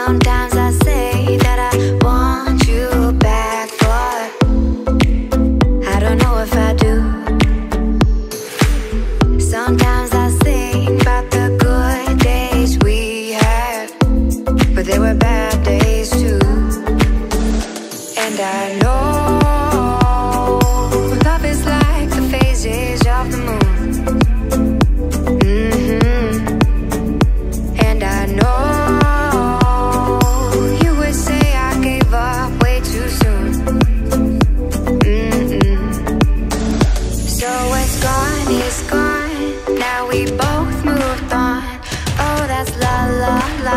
Sometimes I say that I want you back, but I don't know if I do. Sometimes I think about the good days we had, but there were bad days too. And I know love is like the phases of the moon. And I know you would say I gave up way too soon. So it's gone, it's gone. Now we both moved on. Oh, that's la la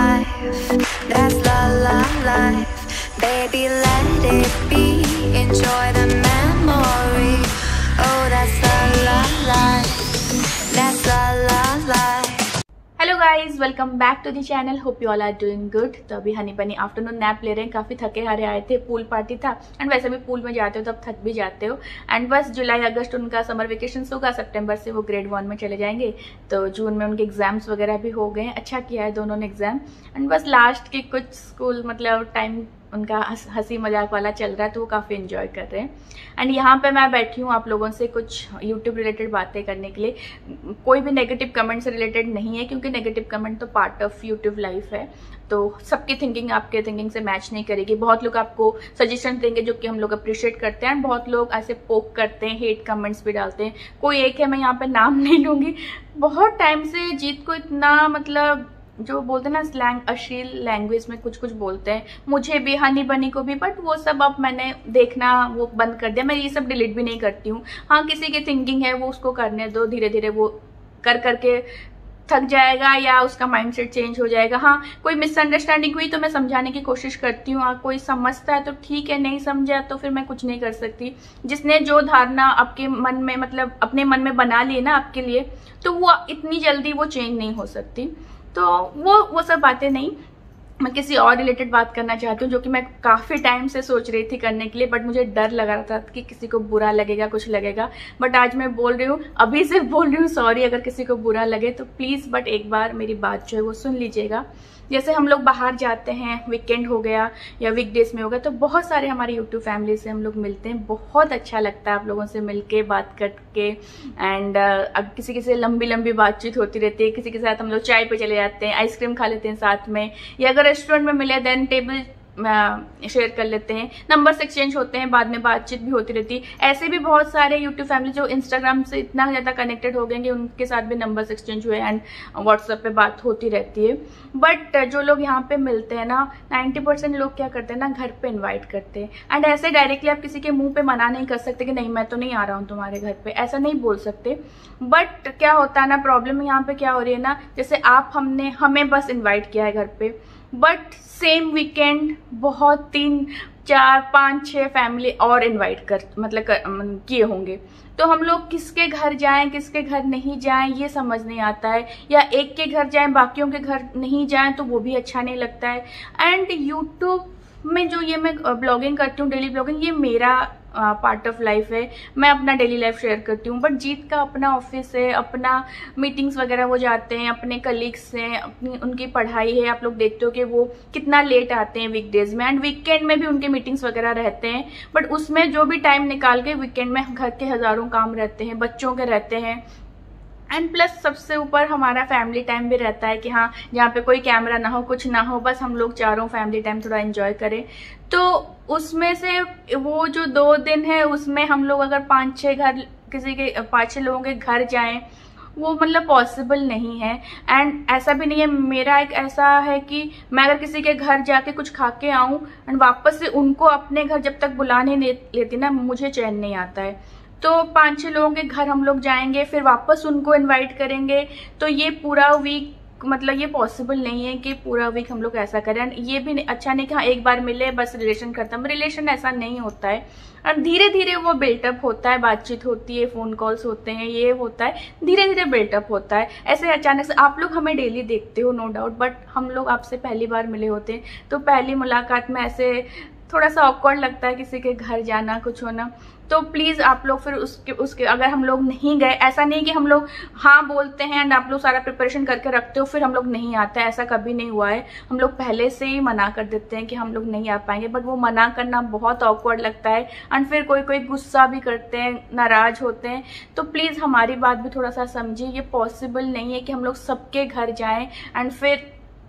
life. That's la la life. Baby, let it be. Enjoy the memory. Oh, that's la la life. That's la la life. Hello guys, welcome back to the channel. Hope you all are doing good. तो अभी हनी बनी afternoon nap ले रहे हैं। काफ़ी थके हारे आए थे, पूल पार्टी था एंड वैसे भी पूल में जाते हो तब थक भी जाते हो। एंड बस जुलाई अगस्त उनका समर वेकेशन होगा, सितंबर से वो ग्रेड 1 में चले जाएंगे। तो जून में उनके एग्जाम्स वगैरह भी हो गए हैं। अच्छा किया है दोनों ने एग्जाम। एंड बस लास्ट के कुछ स्कूल मतलब टाइम उनका हंसी मजाक वाला चल रहा है, तो वो काफ़ी इन्जॉय कर रहे हैं। एंड यहाँ पे मैं बैठी हूँ आप लोगों से कुछ यूट्यूब रिलेटेड बातें करने के लिए। कोई भी नेगेटिव कमेंट से रिलेटेड नहीं है, क्योंकि नेगेटिव कमेंट तो पार्ट ऑफ यूट्यूब लाइफ है। तो सबकी थिंकिंग आपके थिंकिंग से मैच नहीं करेगी। बहुत लोग आपको सजेशन देंगे जो कि हम लोग अप्रिशिएट करते हैं, एंड बहुत लोग ऐसे पोक करते हैं, हेट कमेंट्स भी डालते हैं। कोई एक है, मैं यहाँ पे नाम नहीं लूँगी। बहुत टाइम से जीत को इतना मतलब जो बोलते हैं ना स्लैंग, अश्लील लैंग्वेज में कुछ कुछ बोलते हैं, मुझे भी हनी बनी को भी, बट वो सब अब मैंने देखना वो बंद कर दिया। मैं ये सब डिलीट भी नहीं करती हूँ। हाँ, किसी की थिंकिंग है वो उसको करने दो, धीरे धीरे वो कर करके थक जाएगा या उसका माइंडसेट चेंज हो जाएगा। हाँ, कोई मिसअंडरस्टैंडिंग हुई तो मैं समझाने की कोशिश करती हूँ। कोई समझता है तो ठीक है, नहीं समझा तो फिर मैं कुछ नहीं कर सकती। जिसने जो धारणा आपके मन में मतलब अपने मन में बना ली ना आपके लिए, तो वो इतनी जल्दी वो चेंज नहीं हो सकती। तो वो सब बातें नहीं। मैं किसी और रिलेटेड बात करना चाहती हूँ, जो कि मैं काफ़ी टाइम से सोच रही थी करने के लिए, बट मुझे डर लग रहा था कि किसी को बुरा लगेगा, कुछ लगेगा। बट आज मैं बोल रही हूँ, अभी से बोल रही हूँ, सॉरी अगर किसी को बुरा लगे तो प्लीज़, बट एक बार मेरी बात जो है वो सुन लीजिएगा। जैसे हम लोग बाहर जाते हैं, वीकेंड हो गया या वीकडेज में हो गया, तो बहुत सारे हमारे यूट्यूब फैमिली से हम लोग मिलते हैं। बहुत अच्छा लगता है आप लोगों से मिलके, बात करके। एंड अब किसी से लंबी लंबी बातचीत होती रहती है। किसी के साथ हम लोग चाय पे चले जाते हैं, आइसक्रीम खा लेते हैं साथ में, या अगर रेस्टोरेंट में मिले देन टेबल शेयर कर लेते हैं, नंबर्स एक्सचेंज होते हैं, बाद में बातचीत भी होती रहती है। ऐसे भी बहुत सारे यूट्यूब फैमिली जो इंस्टाग्राम से इतना ज़्यादा कनेक्टेड हो गए कि उनके साथ भी नंबर्स एक्सचेंज हुए एंड व्हाट्सएप पे बात होती रहती है। बट जो लोग यहाँ पे मिलते हैं ना, 90% लोग क्या करते हैं ना, घर पे इन्वाइट करते हैं। एंड ऐसे डायरेक्टली आप किसी के मुंह पे मना नहीं कर सकते कि नहीं मैं तो नहीं आ रहा हूँ तुम्हारे घर पे, ऐसा नहीं बोल सकते। बट क्या होता है ना, प्रॉब्लम यहाँ पे क्या हो रही है ना, जैसे हमें बस इन्वाइट किया है घर पे, बट सेम वीकेंड बहुत 3, 4, 5, 6 फैमिली और इनवाइट किए होंगे। तो हम लोग किसके घर जाएं, किसके घर नहीं जाएं, ये समझ नहीं आता है। या एक के घर जाएं, बाकियों के घर नहीं जाएं, तो वो भी अच्छा नहीं लगता है। एंड यूट्यूब में जो ये मैं ब्लॉगिंग करती हूँ, डेली ब्लॉगिंग, ये मेरा पार्ट ऑफ लाइफ है। मैं अपना डेली लाइफ शेयर करती हूँ। बट जीत का अपना ऑफिस है, अपना मीटिंग्स वगैरह वो जाते हैं, अपने कलीग्स हैं, अपनी उनकी पढ़ाई है। आप लोग देखते हो कि वो कितना लेट आते हैं वीकडेज में, एंड वीकेंड में भी उनके मीटिंग्स वगैरह रहते हैं। बट उसमें जो भी टाइम निकाल के वीकेंड में घर के हजारों काम रहते हैं, बच्चों के रहते हैं, एंड प्लस सबसे ऊपर हमारा फैमिली टाइम भी रहता है कि हाँ, जहाँ पे कोई कैमरा ना हो, कुछ ना हो, बस हम लोग चारों फैमिली टाइम थोड़ा एंजॉय करें। तो उसमें से वो जो 2 दिन है, उसमें हम लोग अगर 5-6 लोगों के घर जाएं, वो मतलब पॉसिबल नहीं है। एंड ऐसा भी नहीं है, मेरा एक ऐसा है कि मैं अगर किसी के घर जाके कुछ खा के आऊं एंड वापस से उनको अपने घर जब तक बुला नहीं लेती ना, मुझे चैन नहीं आता है। तो 5-6 लोगों के घर हम लोग जाएंगे, फिर वापस उनको इनवाइट करेंगे, तो ये पूरा वीक मतलब ये पॉसिबल नहीं है कि पूरा वीक हम लोग ऐसा करें। ये भी अच्छा नहीं कि हाँ एक बार मिले बस रिलेशन खत्म। रिलेशन ऐसा नहीं होता है, और धीरे धीरे वो बिल्टअप होता है, बातचीत होती है, फोन कॉल्स होते हैं, ये होता है, धीरे धीरे बिल्टअप होता है। ऐसे अचानक से आप लोग हमें डेली देखते हो नो डाउट, बट हम लोग आपसे पहली बार मिले होते हैं, तो पहली मुलाकात में ऐसे थोड़ा सा ऑकवर्ड लगता है किसी के घर जाना, कुछ होना। तो प्लीज़ आप लोग फिर उसके अगर हम लोग नहीं गए, ऐसा नहीं कि हम लोग हाँ बोलते हैं एंड आप लोग सारा प्रिपरेशन करके रखते हो फिर हम लोग नहीं आते हैं, ऐसा कभी नहीं हुआ है। हम लोग पहले से ही मना कर देते हैं कि हम लोग नहीं आ पाएंगे, बट वो मना करना बहुत ऑकवर्ड लगता है एंड फिर कोई कोई गुस्सा भी करते हैं, नाराज होते हैं। तो प्लीज़ हमारी बात भी थोड़ा सा समझिए, ये पॉसिबल नहीं है कि हम लोग सबके घर जाएं एंड फिर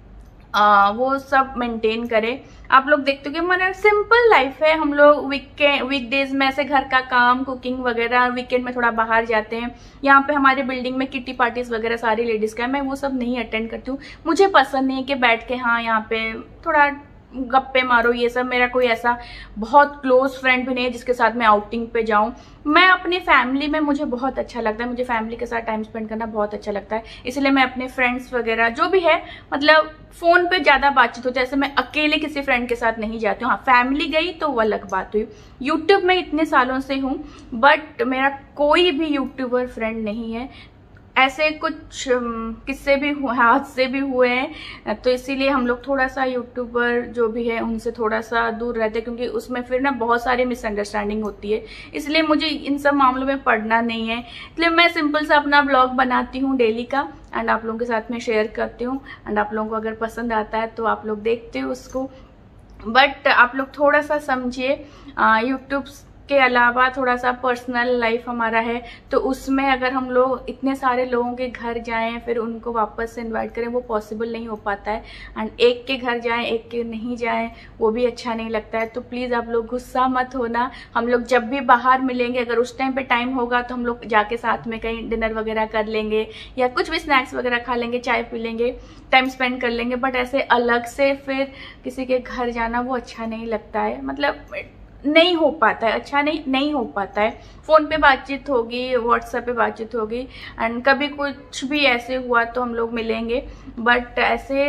वो सब मेंटेन करें। आप लोग देखते हो कि हमारा सिंपल लाइफ है, हम लोग वीकडेज में ऐसे घर का काम, कुकिंग वगैरह, वीकेंड में थोड़ा बाहर जाते हैं। यहाँ पे हमारे बिल्डिंग में किटी पार्टीज वगैरह सारी लेडीज का है, मैं वो सब नहीं अटेंड करती हूँ। मुझे पसंद नहीं है कि बैठ के हाँ यहाँ पे थोड़ा गप्पे मारो, ये सब। मेरा कोई ऐसा बहुत क्लोज फ्रेंड भी नहीं है जिसके साथ मैं आउटिंग पे जाऊं। मैं अपनी फैमिली में, मुझे बहुत अच्छा लगता है, मुझे फैमिली के साथ टाइम स्पेंड करना बहुत अच्छा लगता है, इसलिए मैं अपने फ्रेंड्स वगैरह जो भी है, मतलब फोन पे ज्यादा बातचीत होती है। ऐसे मैं अकेले किसी फ्रेंड के साथ नहीं जाती हूँ। हाँ, फैमिली गई तो वो अलग बात हुई। यूट्यूब में इतने सालों से हूँ बट मेरा कोई भी यूट्यूबर फ्रेंड नहीं है। ऐसे कुछ किस्से भी हादसे भी हुए हैं, तो इसीलिए हम लोग थोड़ा सा यूट्यूबर जो भी है उनसे थोड़ा सा दूर रहते हैं, क्योंकि उसमें फिर ना बहुत सारी मिसअंडरस्टैंडिंग होती है। इसलिए मुझे इन सब मामलों में पढ़ना नहीं है, इसलिए मैं सिंपल सा अपना ब्लॉग बनाती हूँ डेली का एंड आप लोगों के साथ में शेयर करती हूँ एंड आप लोगों को अगर पसंद आता है तो आप लोग देखते हो उसको। बट आप लोग थोड़ा सा समझिए, यूट्यूब के अलावा थोड़ा सा पर्सनल लाइफ हमारा है, तो उसमें अगर हम लोग इतने सारे लोगों के घर जाएं फिर उनको वापस से इनवाइट करें, वो पॉसिबल नहीं हो पाता है। एंड एक के घर जाएं, एक के नहीं जाएं, वो भी अच्छा नहीं लगता है। तो प्लीज़ आप लोग गुस्सा मत होना। हम लोग जब भी बाहर मिलेंगे, अगर उस टाइम पे टाइम होगा तो हम लोग जाके साथ में कहीं डिनर वगैरह कर लेंगे या कुछ भी स्नैक्स वगैरह खा लेंगे, चाय पी लेंगे, टाइम स्पेंड कर लेंगे। बट ऐसे अलग से फिर किसी के घर जाना वो अच्छा नहीं लगता है, मतलब नहीं हो पाता है, अच्छा नहीं हो पाता है। फ़ोन पे बातचीत होगी, व्हाट्सएप पे बातचीत होगी एंड कभी कुछ भी ऐसे हुआ तो हम लोग मिलेंगे, बट ऐसे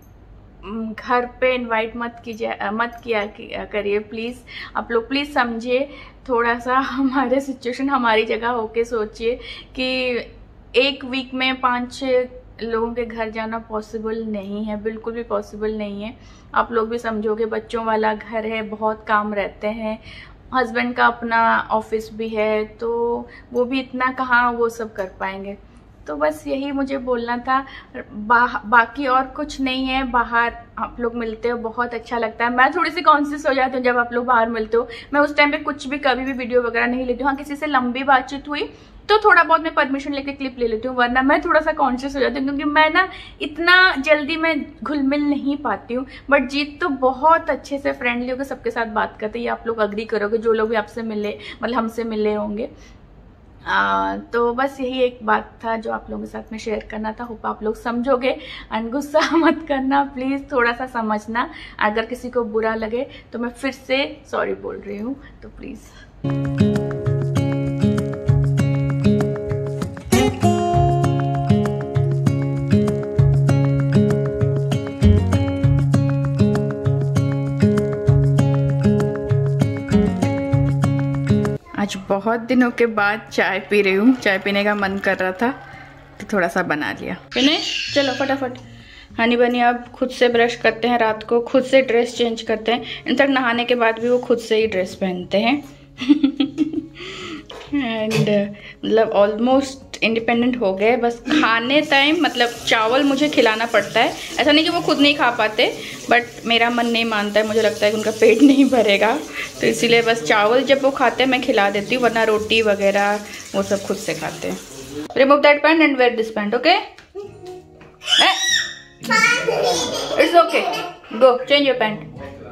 घर पे इनवाइट मत किया करिए प्लीज़। आप लोग प्लीज़ समझिए, थोड़ा सा हमारे सिचुएशन, हमारी जगह होके सोचिए कि एक वीक में 5-6 लोगों के घर जाना पॉसिबल नहीं है, बिल्कुल भी पॉसिबल नहीं है। आप लोग भी समझोगे, बच्चों वाला घर है, बहुत काम रहते हैं, हस्बैंड का अपना ऑफिस भी है, तो वो भी इतना कहाँ वो सब कर पाएंगे। तो बस यही मुझे बोलना था, बाकी और कुछ नहीं है। बाहर आप लोग मिलते हो, बहुत अच्छा लगता है। मैं थोड़ी सी कॉन्शियस हो जाती हूँ जब आप लोग बाहर मिलते हो। मैं उस टाइम पे कुछ भी कभी भी वीडियो वगैरह नहीं लेती हूँ। हाँ, किसी से लंबी बातचीत हुई तो थोड़ा बहुत मैं परमिशन लेके क्लिप ले लेती हूँ, वरना मैं थोड़ा सा कॉन्शियस हो जाती हूँ, क्योंकि मैं ना इतना जल्दी मैं घुल मिल नहीं पाती हूँ। बट जीत तो बहुत अच्छे से फ्रेंडली होकर सबके साथ बात करते हैं, ये आप लोग अग्री करोगे, जो लोग भी आपसे मिले, मतलब हमसे मिले होंगे। तो बस यही एक बात था जो आप लोगों के साथ में शेयर करना था। होप आप लोग समझोगे एंड गुस्सा मत करना प्लीज़, थोड़ा सा समझना। अगर किसी को बुरा लगे तो मैं फिर से सॉरी बोल रही हूँ, तो प्लीज़। आज बहुत दिनों के बाद चाय पी रही हूँ, चाय पीने का मन कर रहा था तो थोड़ा सा बना लिया। पीने चलो फटाफट। हनी बनी अब खुद से ब्रश करते हैं, रात को खुद से ड्रेस चेंज करते हैं, इनफैक्ट नहाने के बाद भी वो खुद से ही ड्रेस पहनते हैं एंड मतलब ऑलमोस्ट इंडिपेंडेंट हो गए। बस खाने टाइम मतलब चावल मुझे खिलाना पड़ता है, ऐसा नहीं कि वो खुद नहीं खा पाते, बट मेरा मन नहीं मानता है, मुझे लगता है कि उनका पेट नहीं भरेगा, तो इसीलिए बस चावल जब वो खाते हैं मैं खिला देती हूँ, वरना रोटी वगैरह वो सब खुद से खाते हैं। Remove that pant and wear this pant, okay? It's okay, go change your pant.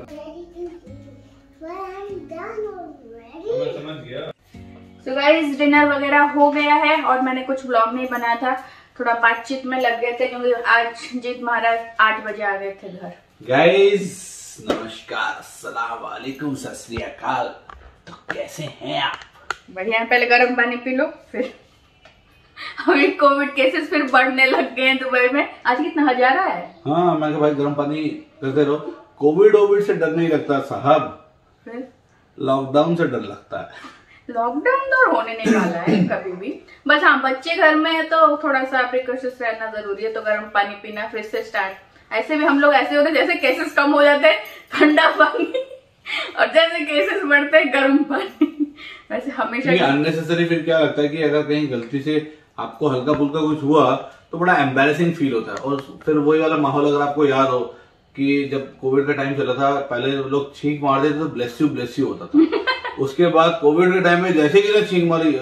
तो गाइस डिनर वगैरह हो गया है और मैंने कुछ व्लॉग नहीं बनाया था, थोड़ा बातचीत में लग गए थे क्योंकि आज जीत महाराज 8 बजे आ गए थे घर। गाइस नमस्कार, अस्सलाम वालेकुम, सत श्री अकाल। तो कैसे हैं आप? बढ़िया है। पहले गर्म पानी पी लो, फिर अभी कोविड केसेस फिर बढ़ने लग गए हैं दुबई में। आज कितना 1000 है? हाँ, मैं भाई गर्म पानी करते रहो। कोविड से डर नहीं लगता साहब, फिर लॉकडाउन से डर लगता है। लॉकडाउन तो होने नहीं वाला है कभी भी, बस हाँ बच्चे घर में है तो थोड़ा सा प्रिकॉशंस रहना जरूरी है। तो गर्म पानी पीना फिर से स्टार्ट। ऐसे भी हम लोग ऐसे होते जैसे केसेस कम हो जाते हैं, ठंडा पानी और जैसे केसेस बढ़ते हैं गर्म पानी वैसे हमेशा अननेसेसरी। फिर क्या लगता है कि अगर कहीं गलती से आपको हल्का फुल्का कुछ हुआ तो बड़ा एम्बैरेसिंग फील होता है। और फिर वही वाला माहौल अगर आपको याद हो कि जब कोविड का टाइम चला था, पहले लोग छींक मार देते तो ब्लेस यू होता था। उसके बाद कोविड के टाइम में जैसे कि ना छींक मारी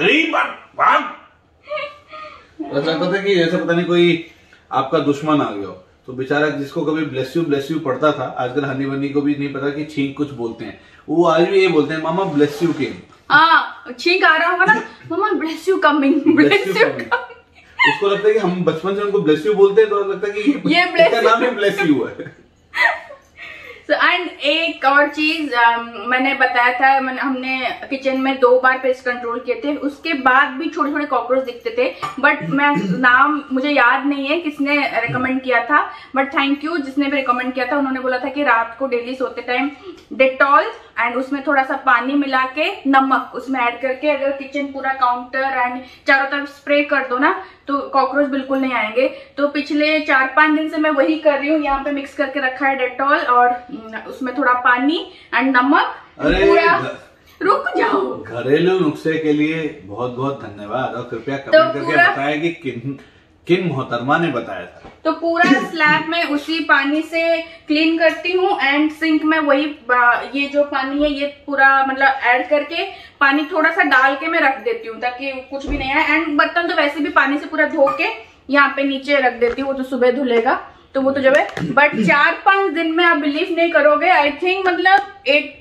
ऐसा लगता था कि जैसे पता नहीं कोई आपका दुश्मन आ गया हो। तो बेचारा जिसको कभी ब्लेस यू पड़ता था, आजकल हनी बनी को भी नहीं पता कि छींक कुछ बोलते हैं, वो आज भी ये बोलते हैं मामा ब्लेस यू केम। हाँ, छींक आ रहा होगा ना, मामा bless you coming, bless you coming. उसको लगता है कि हम बचपन से उनको ब्लेस यू बोलते हैं तो लगता है कि ये इसका नाम ही ब्लेस यू है। एंड एक और चीज मैंने बताया था, हमने किचन में 2 बार पेस्ट कंट्रोल किए थे, उसके बाद भी छोटे छोटे कॉकरोच दिखते थे, बट मैं नाम मुझे याद नहीं है किसने रेकमेंड किया था, बट थैंक यू जिसने भी रेकमेंड किया था। उन्होंने बोला था कि रात को डेली सोते टाइम डेटॉल एंड उसमें थोड़ा सा पानी मिला के नमक उसमें ऐड करके अगर किचन पूरा काउंटर एंड चारों तरफ स्प्रे कर दो ना तो कॉकरोच बिल्कुल नहीं आएंगे। तो पिछले 4-5 दिन से मैं वही कर रही हूँ। यहाँ पे मिक्स करके रखा है डेटॉल और उसमें थोड़ा पानी एंड नमक। पूरा रुक जाओ। घरेलू नुस्खे के लिए बहुत बहुत धन्यवाद और कृपया कमेंट करके बताएं कि किन मोहतरमा ने बताया था। तो पूरा स्लैब में उसी पानी से क्लीन करती हूँ एंड सिंक में वही ये जो पानी है ये पूरा मतलब ऐड करके पानी थोड़ा सा डाल के मैं रख देती हूँ ताकि कुछ भी नहीं है। एंड बर्तन तो वैसे भी पानी से पूरा धो के यहाँ पे नीचे रख देती हूँ, वो तो सुबह धुलेगा तो वो तो जब है। बट 4-5 दिन में आप बिलीव नहीं करोगे, आई थिंक मतलब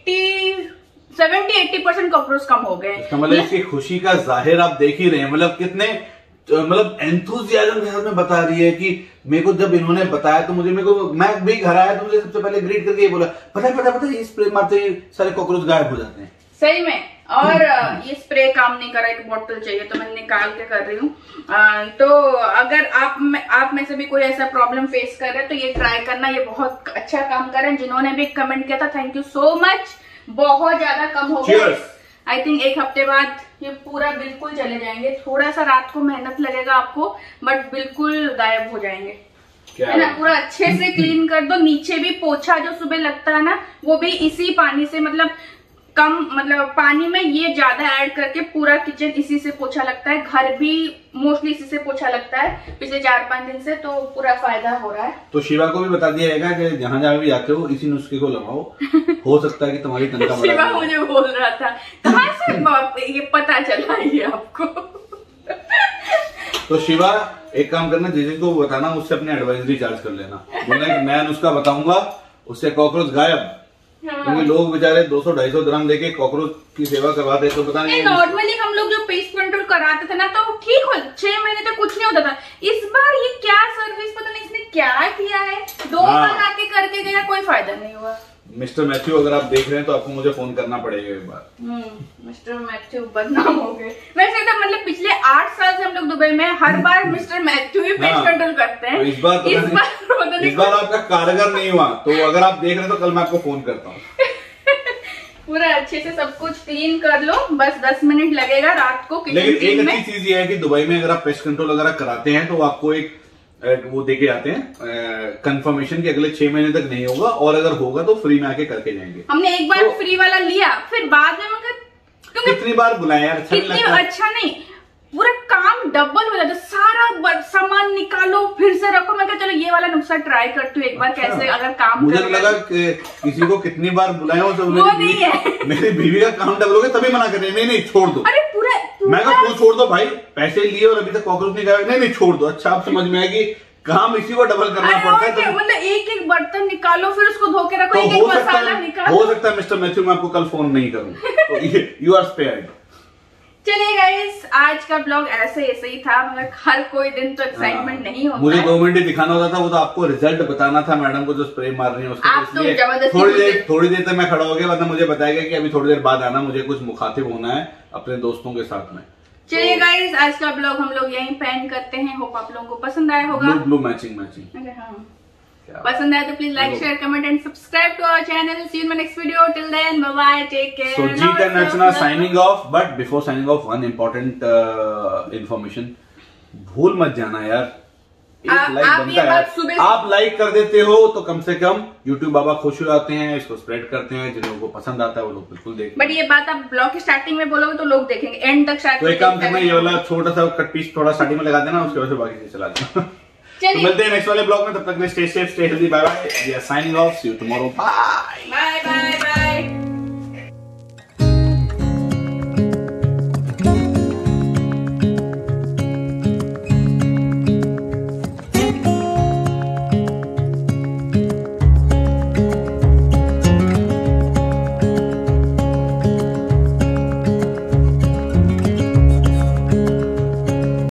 70-80% कॉकरोच कम हो गए। मतलब इसकी खुशी का जाहिर आप देख ही रहे हैं, मतलब कितने मतलब एंथुसियाज्म के साथ में बता रही है कि मेरे को जब इन्होंने बताया तो मैं भी घर आया तो मुझे सबसे पहले ग्रीट करके ये बोला पता है ये स्प्रे मारते ही सारे कॉकरोच गायब हो जाते हैं। सही में। और ये स्प्रे काम नहीं कर रहा, एक बोतल चाहिए तो मैं निकाल के कर रही हूँ। तो अगर आप में से भी कोई ऐसा प्रॉब्लम फेस कर रहे हैं तो ये ट्राई करना, ये बहुत अच्छा काम कर रहे हैं। जिन्होंने भी कमेंट किया था थैंक यू सो मच, बहुत ज्यादा कम हो गया। आई थिंक 1 हफ्ते बाद ये पूरा बिल्कुल चले जाएंगे। थोड़ा सा रात को मेहनत लगेगा आपको बट बिल्कुल गायब हो जाएंगे, है ना। पूरा अच्छे से क्लीन कर दो। नीचे भी पोछा जो सुबह लगता है ना वो भी इसी पानी से मतलब कम मतलब पानी में ये ज्यादा ऐड करके पूरा किचन इसी से पोछा लगता है। घर भी मोस्टली इसी से पोछा लगता है पिछले 4-5 दिन से, तो पूरा फायदा हो रहा है। तो शिवा को भी बता दिया जाएगा कि जहाँ जहाँ भी जाते हो इसी नुस्खे को लगाओ, हो सकता है कि तुम्हारी तनख्वाह बढ़ जाए। शिवा मुझे बोल रहा था कहाँ से ये पता चला ये आपको। तो शिवा एक काम करना, जिसको बताना उससे अपने एडवाइजरी चार्ज कर लेना, बोलना एक नया नुस्खा बताऊंगा उससे कॉकरोच गायब। हाँ। क्योंकि लोग बेचारे 200-250 ग्राम देके कॉकरोच की सेवा करवाते तो पता नहीं। नॉर्मली हम लोग जो पेस्ट कंट्रोल कराते थे ना तो ठीक हो 6 महीने तक कुछ नहीं होता था। इस बार ये क्या सर्विस पता नहीं इसने क्या किया है, 2 बार आके करके गया, कोई फायदा नहीं हुआ। मिस्टर मैथ्यू अगर आप देख रहे हैं तो आपको मुझे फोन करना पड़ेगा एक बार। मिस्टर मैथ्यू बदनाम हो गए। वैसे तो मतलब पिछले 8 साल से हम लोग दुबई में हर बार मिस्टर मैथ्यू ही पेस्ट कंट्रोल करते हैं। तो इस बार आपका कारगर नहीं हुआ, तो अगर आप देख रहे हैं तो कल मैं आपको फोन करता हूँ। पूरा अच्छे से सब कुछ क्लीन कर लो, बस 10 मिनट लगेगा रात को। लेकिन एक अच्छी चीज ये है कि दुबई में अगर आप पेस्ट कंट्रोल वगैरह कराते हैं तो आपको एक वो देके आते हैं कंफर्मेशन कि अगले 6 महीने तक नहीं होगा, और अगर होगा तो फ्री में आके करके जाएंगे। हमने एक बार फ्री वाला लिया, फिर बाद में कितनी बार बुलाया यार, अच्छा नहीं, पूरा काम डबल हो जाता, सारा सामान निकालो फिर से रखो। मैं चलो ये वाला नुस्खा ट्राई करती हूँ एक बार कैसे अगर काम। मुझे लगा कि किसी को कितनी बार बुलाया हो, मेरी बीवी का काम डबल हो गया तभी मना कर रहे हैं, नहीं छोड़ दो। अरे पूरा मैं कहा क्यों छोड़ दो भाई, पैसे लिए और अभी तक कॉकरोच नहीं खाया, नहीं छोड़ दो। अच्छा आप समझ में आएगी काम इसी को डबल करना पड़ता है। तो मतलब एक बर्तन निकालो फिर उसको धो के रखो, एक मसाला निकालो। हो सकता है मिस्टर मैथ्यू मैं आपको कल फोन नहीं करूँ, यू आर स्पेयर्ड। चलिए गाइस, आज का ब्लॉग ऐसे ही था, मगर हर कोई दिन तो एक्साइटमेंट नहीं होता। मुझे 2 मिनट दिखाना होता था, वो तो आपको रिजल्ट बताना था मैडम को जो स्प्रे मार रही है उसको। आप तो जबरदस्ती थोड़ी देर तक मैं खड़ा हो गया, वरना मुझे बताया कि अभी थोड़ी देर बाद आना, मुझे कुछ मुखातिब होना है अपने दोस्तों के साथ में। चलिए गाइस, आज का ब्लॉग हम लोग यहीं पेंड करते हैं। होप आप लोगों को पसंद आया होगा। Blue matching. हाँ, पसंद आया तो please like, share, comment and subscribe to our channel. See you in my next video. Till then bye bye, take care. So Jeet and Archana signing off, but before signing off one important information, भूल मत जाना यार like बनता है। आप like कर देते हो तो कम से कम यूट्यूब बाबा खुश हो जाते हैं, इसको स्प्रेड करते हैं, जिन लोगों को पसंद आता है वो लोग बिल्कुल देखें। बट ये बात आप ब्लॉग की स्टार्टिंग में बोलोगे तो लोग देखेंगे एंड तक शायद। तो एक काम करना, ये वाला छोटा सा कट पीस थोड़ा स्टार्टिंग में लगा देना, उसके बाद से बाकी चीज चला देना। तो मिलते हैं नेक्स्ट वाले ब्लॉग में, तब तक stay safe, stay healthy, bye bye, we are signing off, see you tomorrow, bye.